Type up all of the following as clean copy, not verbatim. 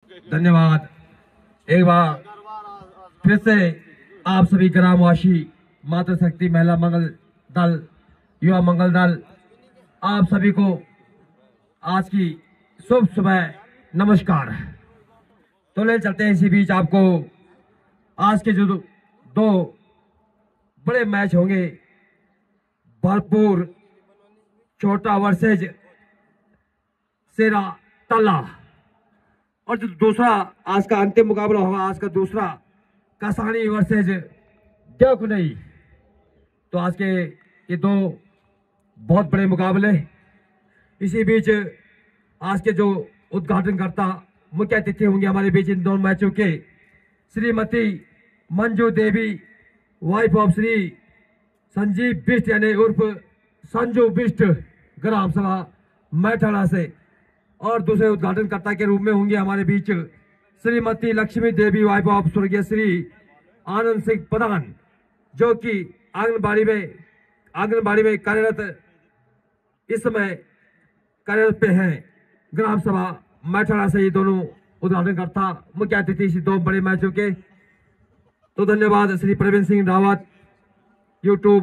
धन्यवाद। एक बार फिर से आप सभी ग्रामवासी, मातृशक्ति महिला मंगल दल, युवा मंगल दल, आप सभी को आज की शुभ सुबह नमस्कार। तो ले चलते हैं इसी बीच आपको आज के जो दो बड़े मैच होंगे, भरपूर छोटा वर्सेज सेरा तला, और जो दूसरा आज का अंतिम मुकाबला होगा, आज का दूसरा कसानी वर्सेज देवकुनई। तो आज के ये दो बहुत बड़े मुकाबले। इसी बीच आज के जो उद्घाटनकर्ता मुख्य अतिथि होंगे हमारे बीच इन दोनों मैचों के, श्रीमती मंजू देवी, वाइफ ऑफ श्री संजीव बिष्ट यानी उर्फ संजू बिष्ट, ग्राम सभा मैठाड़ा से। और दूसरे उद्घाटनकर्ता के रूप में होंगे हमारे बीच श्रीमती लक्ष्मी देवी, वाइफ ऑफ स्वर्गीय श्री आनंद सिंह प्रधान, जो कि आंगनबाड़ी में कार्यरत इस समय कार्यरत पे हैं, ग्राम सभा मैठाड़ा से। ये दोनों उद्घाटनकर्ता मुख्य अतिथि इस दो बड़े मैचों के। तो धन्यवाद श्री प्रवीण सिंह रावत, यूट्यूब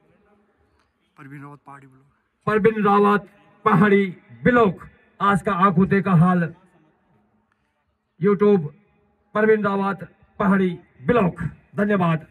परवीन रावत पहाड़ी ब्लॉक, आज का आंख होते का हाल, यूट्यूब परवीन रावत पहाड़ी ब्लॉक। धन्यवाद।